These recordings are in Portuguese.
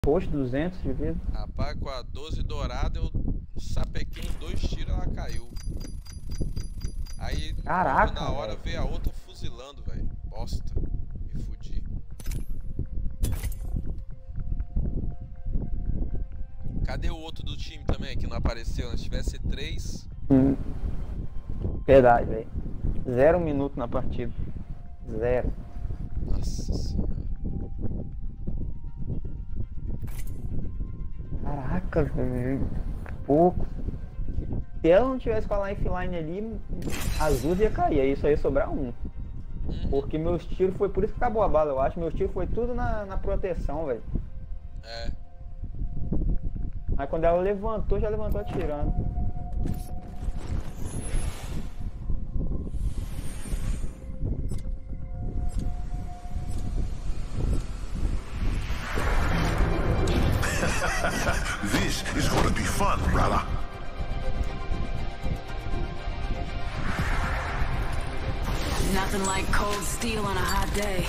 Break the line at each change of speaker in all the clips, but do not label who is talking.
Roxo, 200 de vida.
Rapaz, com a 12 dourada eu sapequei em 2 tiros e ela caiu. Aí
Caraca,
na hora
véio.
veio a outra fuzilando, velho. Bosta. Me fudi. Cadê o outro do time também que não apareceu? Se tivesse 3.
Verdade, velho. 0 minuto na partida. 0.
Nossa senhora.
Caraca, velho. Pouco. Se ela não tivesse com a lifeline ali, azul ia cair. Aí só ia sobrar um. Porque meus tiros foi por isso que acabou a bala, eu acho. Meus tiros foi tudo na proteção, velho.
É.
Aí quando ela levantou, já levantou atirando.
This is gonna be fun, brother.
Nothing like cold steel on a hot day.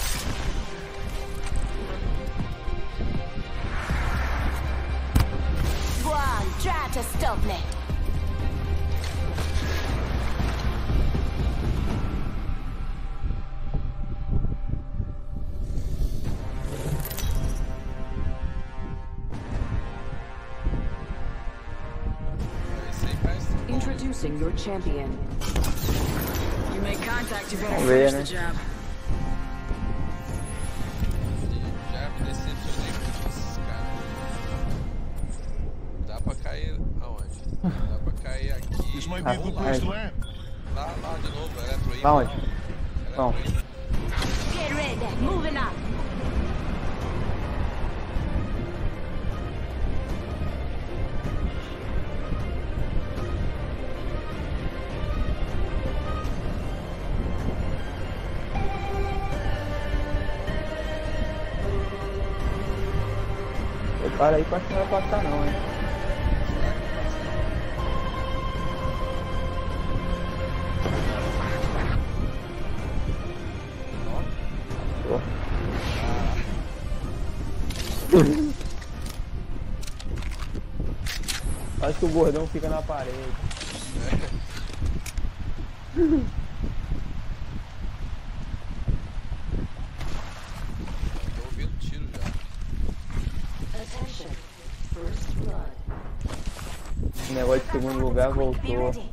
Swan, try to stop me.
Introducing your champion. You make contact, you better
Vamos ver,
finish
né?
the job.
Já me decepcionei com esses caras. Dá pra cair aonde? Dá pra cair aqui.
This might be a good place to land.
Lá de novo, Eletro aí.
Aonde? Não.
Get ready, moving up.
Prepara aí, acho que não vai passar não, hein? Acho que o gordão fica na parede.
Tô ouvindo tiro já.
Attention. First blood.
O negócio de segundo lugar
Be
voltou.
ready.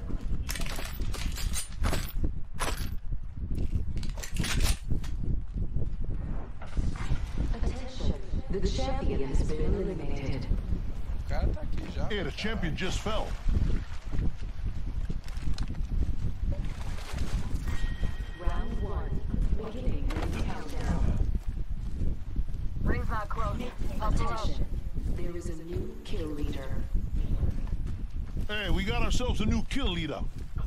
Attention. The champion has been eliminated.
O cara tá aqui já.
Hey, the champion just fell.
Round 1. Beginning the countdown.
Rings not close.
Attention. There is a new kill leader.
Hey, we got ourselves a new kill leader.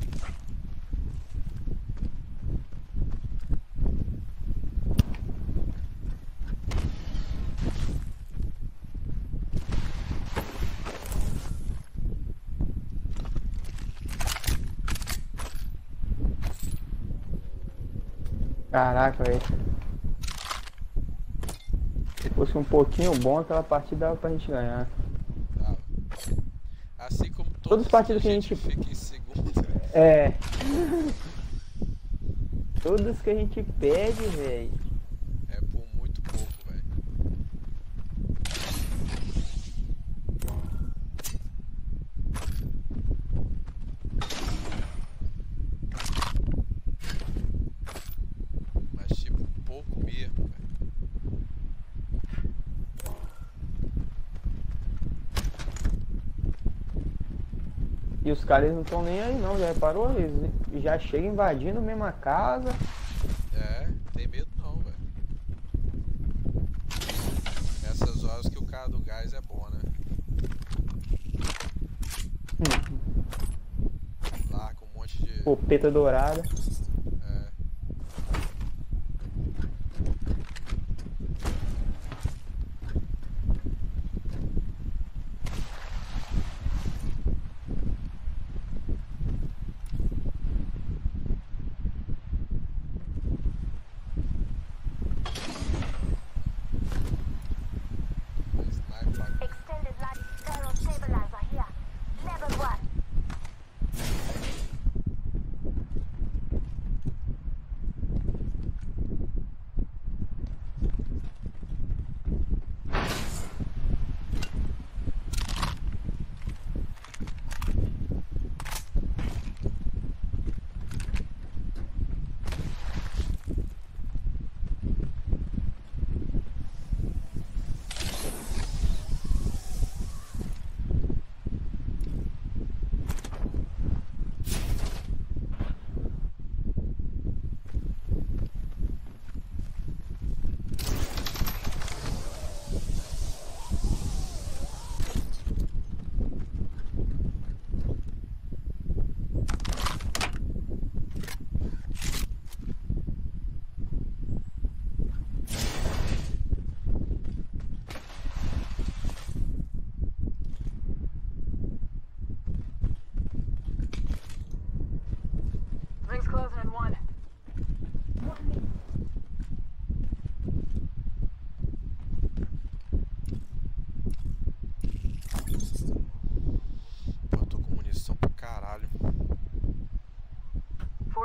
Caraca, velho. Se fosse um pouquinho bom, aquela partida dava pra gente ganhar.
Tá. Assim como
Todos os partidos que a gente
fica em segundo.
É. Todos que a gente perde, velho.
É por muito pouco, velho. Mas tipo, pouco mesmo, velho.
E os caras não estão nem aí não, já reparou? Eles já chegam invadindo a mesma casa.
É, tem medo não, velho. Nessas horas que o cara do gás é bom, né? Lá com um monte de...
Popeta dourada.
É. O sniper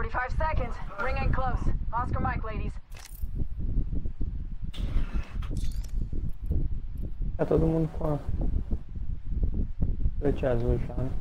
45 seconds. Ring ain't close. Oscar Mike, ladies.
Tá todo mundo com a colete azul já, né?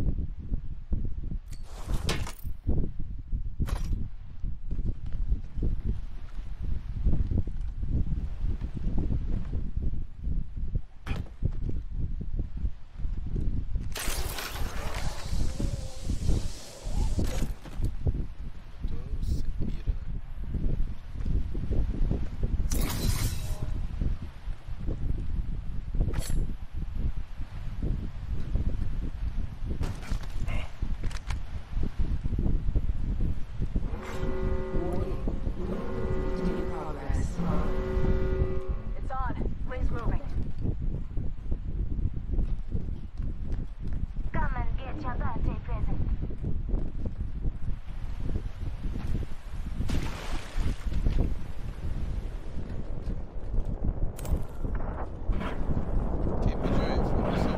It's on. Ring's moving. Come and get your birthday present.
Quem pediu aí? Foi você?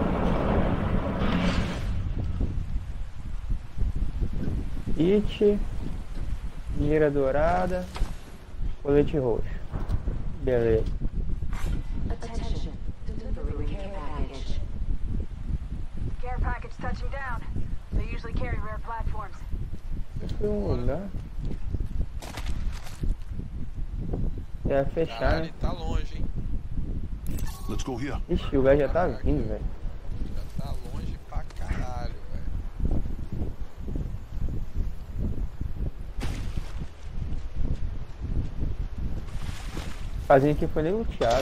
Kit, mira dourada, colete roxo. Beleza.
Attention. Delivering care package.
Care package touching down. They usually carry rare platforms.
Esse é um lugar. É fechar,
Caralho,
né?
tá longe, hein?
Let's go here.
Ixi, o lugar já tá vindo, velho.
Já tá longe pra caralho, velho.
Fazinho aqui foi nem luteado.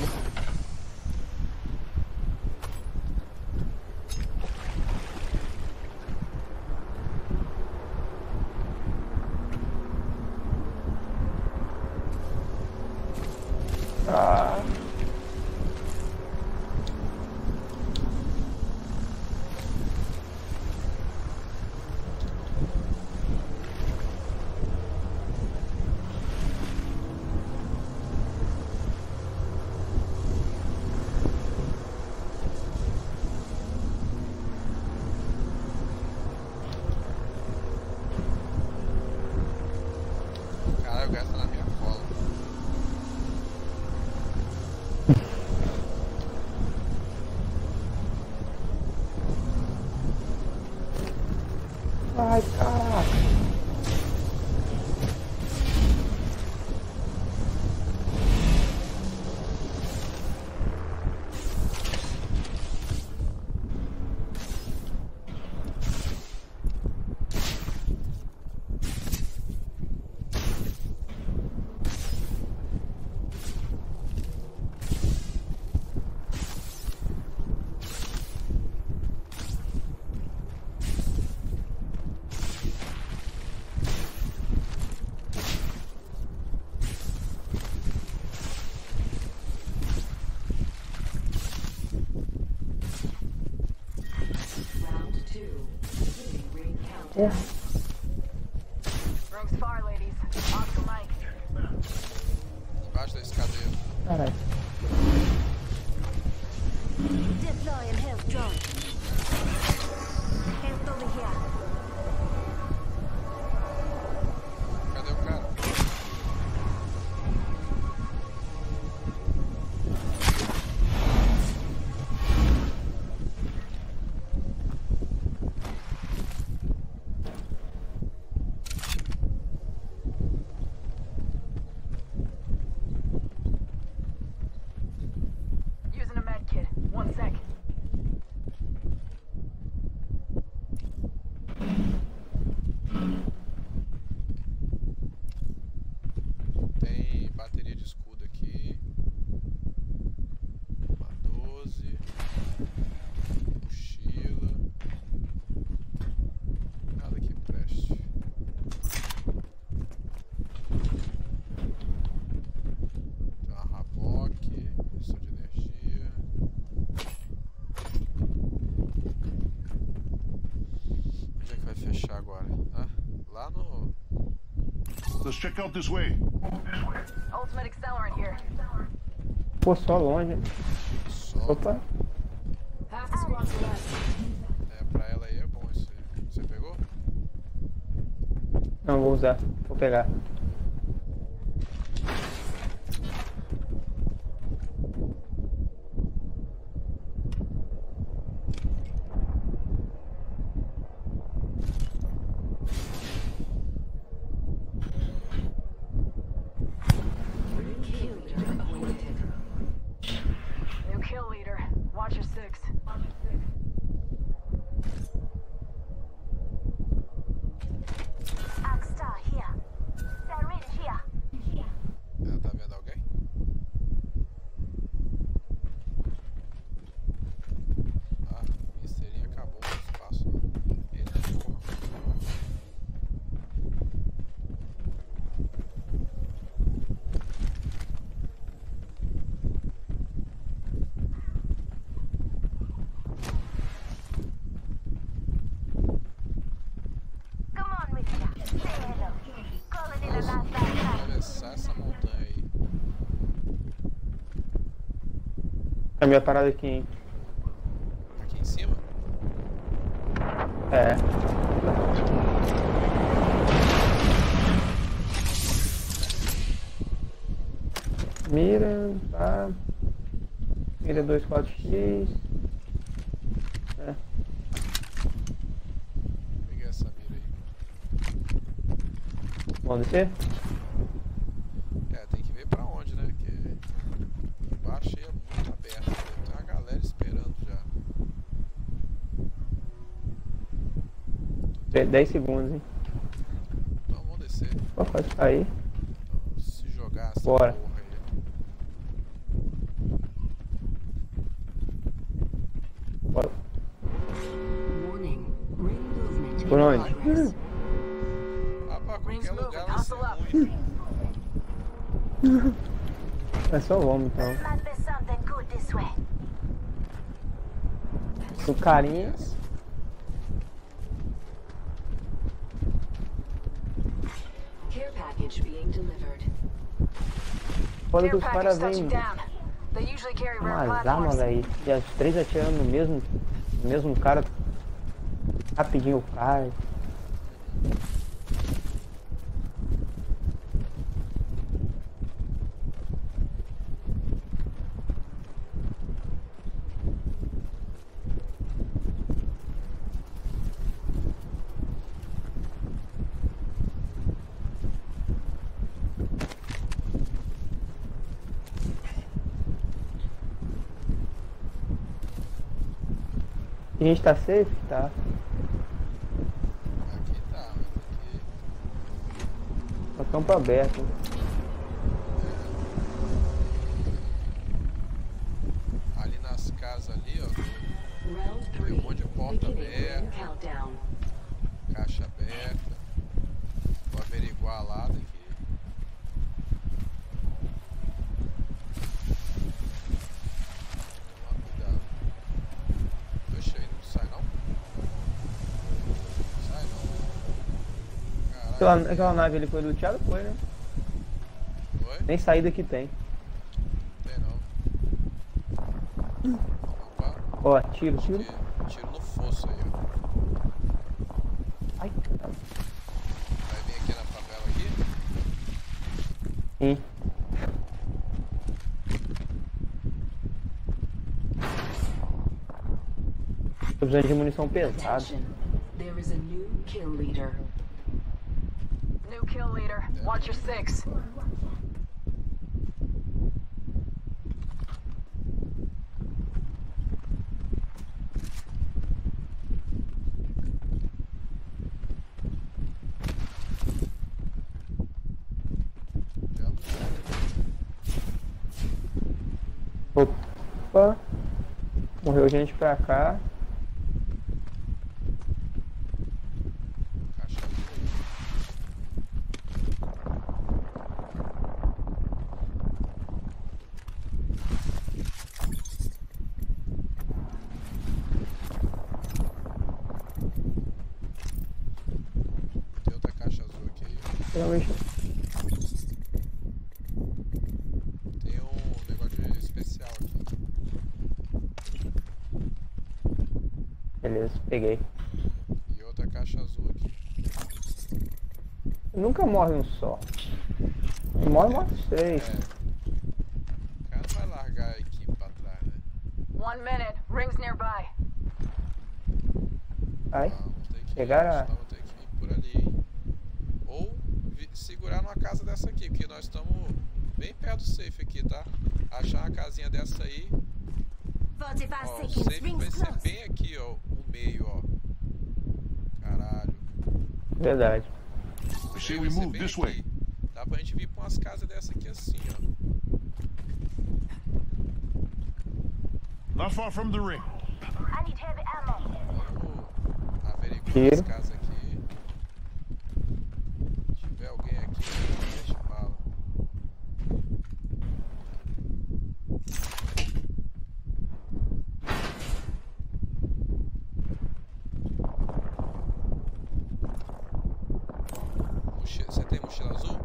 Ah.
Caralho, o gás tá na minha cola.
Ai, caraca.
Round 2. Beginning ring countdown.
Ring's far, ladies. Oscar Mike.
Embaixo da escadeira.
Caralho.
Deploying health drone. Health over here.
Cadê o cara?
Using a med kit. 1 sec.
Tem bateria de escudo aqui. Uma 12. Mochila. Nada que preste. Tem uma Havoc. Missão de energia. Onde é que vai fechar agora? Ah, lá no.
Let's check out this way.
Ultimate accelerant here.
Pô, só longe.
Só.
Opa.
Half the squad's left.
É, pra ela aí é bom esse aí. Você pegou?
Não, vou usar. Vou pegar.
New kill leader. Watch your six.
Akstar here. They're in here.
Ela tá vendo alguém? Ah, o misterinho acabou o espaço. Ele porra.
Come on, Mister. Say hello. Colony the last
Vou atravessar essa montanha aí.
A minha parada aqui, hein?
Aqui em cima?
É. Mira, tá. Mira 24x. É.
Peguei essa mira aí.
Vamos descer?
É, tem que ver pra onde, né? Porque embaixo aí é muito aberto. Tem uma galera esperando já.
10 segundos, hein?
Então vamos descer.
Só pode sair.
Então, se jogar essa
Bora.
porra aí.
Bora.
Warning. Ring movement in
Por onde?
progress.
Ah, pra
Rings
qualquer lugar
moving,
vai ser
hustle up.
ruim.
É só vamos então.
Might be something good this way.
O carinha.
Care package being delivered.
Foda que
Care
os
package
caras
touching
vêm
down. They usually carry rare
umas armas,
platforms.
velho. E as três atirando no mesmo cara. Rapidinho cai. A gente tá safe? Tá.
Aqui tá, mas aqui.
Só campo aberto.
Ali nas casas ali, ó.
Round
Tem
3.
um monte de porta
Beginning ring
aberta,
countdown.
caixa aberta. Vou averiguar lá daqui. Tomar cuidado. Deixa aí, não sai não? Sai não. Caralho.
Aquela nave ali foi luteada? Foi, né?
Oi?
Nem saída que tem.
Tem não. Opa.
Ó, tiro.
Tiro no fosso aí, ó.
Ai, caramba.
Vai vir aqui na favela aqui?
Sim. Tô precisando de munição pesada.
Attention. There is a new kill leader.
New kill leader. Watch your six.
Já
Opa. Morreu gente pra cá.
caixa azul aí. Tem outra caixa azul aqui aí.
Geralmente.
Tem um negócio especial aqui.
Beleza, peguei.
E outra caixa azul aqui.
Nunca morre um só. Morre os três.
O cara não vai largar a equipe pra trás, né?
1 minute. Rings nearby.
Ai,
Vamos ter que
chegaram.
vamos ter que vir por ali, hein? Ou segurar numa casa dessa aqui, porque nós estamos bem perto do safe aqui, tá? Achar uma casinha dessa aí.
45
Ó, o
seconds.
safe vai
Rings
ser
close.
bem aqui, ó. O meio, ó. Caralho.
Verdade.
I say
Vai
we
ser
move
bem
this
aqui.
way.
Dá pra gente vir pra umas casas dessa aqui assim, ó.
Not far from the ring.
I need heavy ammo.
Vamos averiguar
Tiro.
as casas aqui. Se tiver alguém aqui, deixa bala. Você tem mochila azul?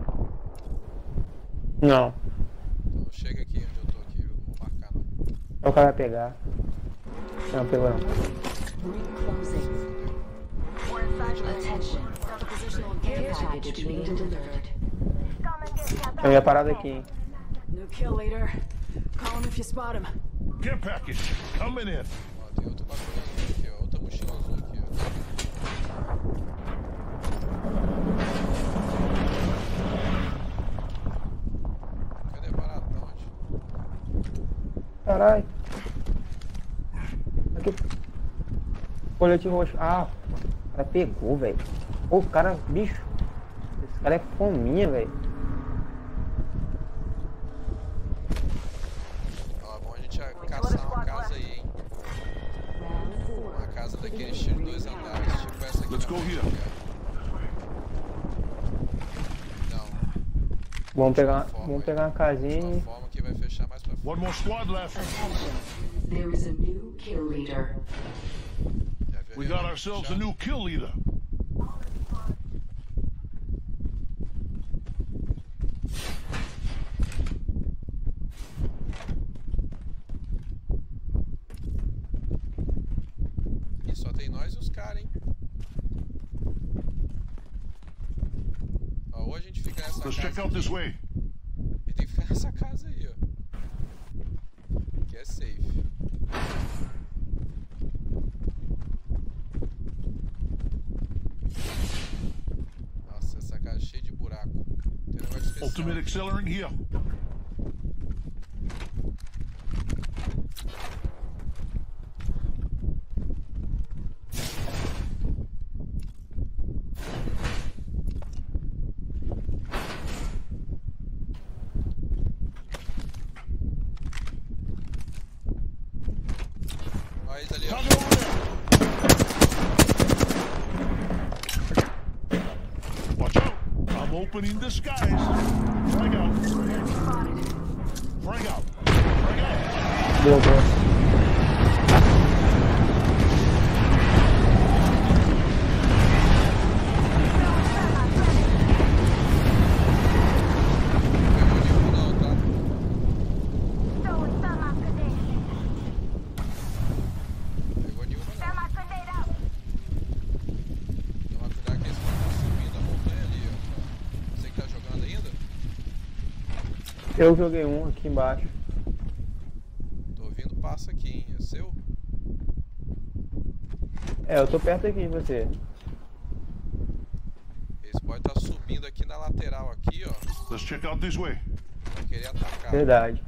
Não.
Então chega aqui onde eu tô aqui, eu não vou marcar não.
O cara vai pegar. Não, pegou não.
Ring closing.
We're inside the ring.
Attention. The positional care package being delivered.
Come and get your
Eu ia parado aqui, hein.
New kill leader. Call him if you spot him.
Care package coming in.
Ó, tem outro bagulho azul aqui, ó. Outra mochila azul aqui, ó. Cadê parado? Da onde?
Caralho. Aqui. Colete roxo. Ah, o cara pegou, velho. Ô, o cara, bicho. Esse cara é fominha, velho.
Ó, é bom a gente caçar uma casa aí, hein? Uma casa daquele estilo 2 andares, tipo essa aqui.
Let's
na
go
frente,
here.
cara. Não,
Vamos pegar uma casinha
uma
e...
forma que vai fechar mais pra frente.
One more squad left.
Attention. There is a new kill leader.
Já viu
We
ali,
got
ó,
ourselves
já?
a new kill leader.
E só tem nós e os caras, hein? Ó, ou a gente fica nessa
Let's
casa
check out this
aqui,
way.
e tem que ficar nessa casa aí, ó. Que é safe. Nossa, essa casa é cheia de buraco. Tem um negócio especial.
Ultimate accelerant here.
Ó, eles ali, ó.
Target over there. Watch out. I'm opening the skies. Frag out. Frag out. Frag out.
Boa, boa.
Pegou nenhum não, tá?
Throwing thermite grenade.
Pegou nenhuma não.
Thermite grenade out.
Toma cuidado que eles vão subindo a montanha ali, ó. Você que tá jogando ainda?
Eu joguei um aqui embaixo.
Tô ouvindo passo aqui, hein? É seu?
É, eu tô perto aqui de você.
Eles podem estar subindo aqui na lateral aqui, ó.
Let's check out this way.
Pra querer atacar.
Verdade.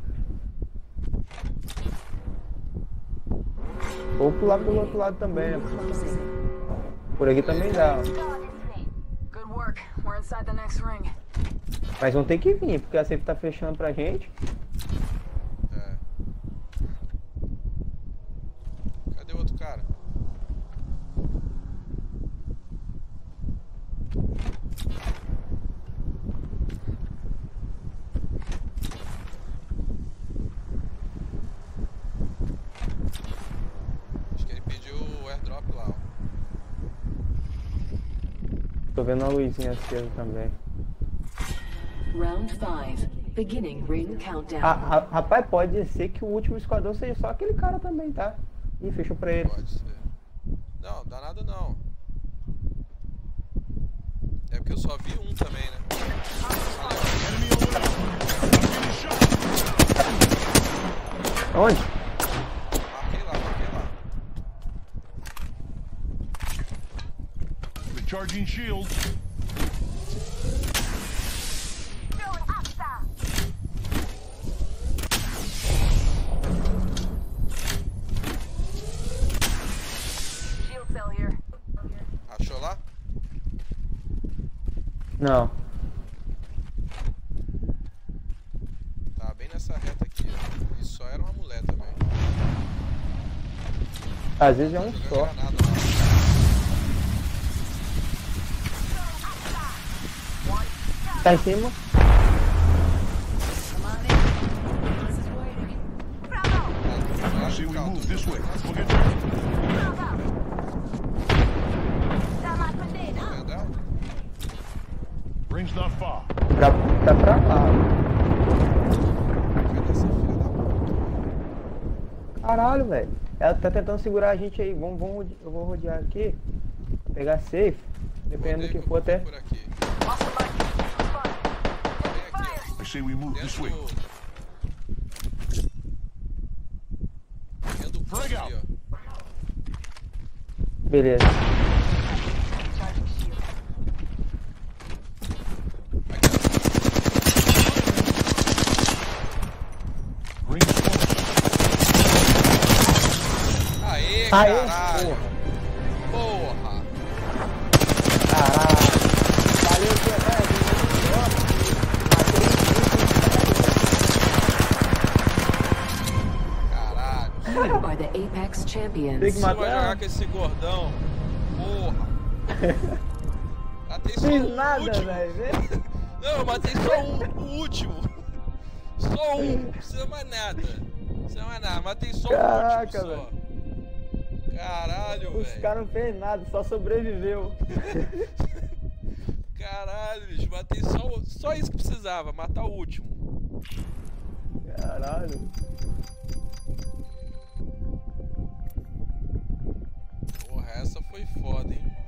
Ou pular pelo outro lado também, né?
Closing.
Por aqui também dá.
Go this way.
Good work. We're inside the next ring.
Mas vão ter que vir, porque a safe tá fechando pra gente.
É. Cadê o outro cara? Acho que ele pediu o airdrop lá, ó.
Tô vendo uma luzinha acesa também.
Round 5. Beginning ring countdown.
Rapaz, pode ser que o último esquadrão seja só aquele cara também, tá? Ih, fechou pra ele.
Pode ser. Não, dá nada não. É porque eu só vi um também, né?
Enemy over there. I'm getting shot.
Onde?
Marquei lá.
Recharging shields.
Throwing hostile.
Shield cell here.
Achou lá?
Não.
Tá bem nessa reta aqui, ó. E só era uma mulher também.
Às vezes é um
Jogando
só.
granada lá.
Tá em cima?
Come on in. This is waiting.
Bravo.
I say we move this way. Forget that.
Bravo. Dá mais bandeira.
Vendo ela?
Ring's not far.
Tá pra lá.
Cadê essa filha da puta?
Caralho, velho. Ela tá tentando segurar a gente aí. Eu vou rodear aqui. Pegar safe. Dependendo do que for até.
Por aqui.
Lost the bike.
Bem aqui, ó.
I say we move this way.
Dentro do
Frag
ali, ó.
Beleza.
Charging shield.
Aqui,
Ring's close.
ó. Aê,
Aê,
caralho. Porra.
Caralho. Valeu,
Caralho.
You are the Apex champions.
Tem que
Você vai
matar.
jogar com esse gordão? Porra. Matei só
Fiz
o
nada,
último.
velho.
Não, eu matei só o último. Só um. Não precisa mais nada. Não precisa mais nada. Matei só
Caraca,
o último só. Caralho,
Os
velho.
caras não fez nada, só sobreviveu.
Caralho, bicho. Matei só isso que precisava. Matar o último.
Caralho.
Porra, essa foi foda, hein?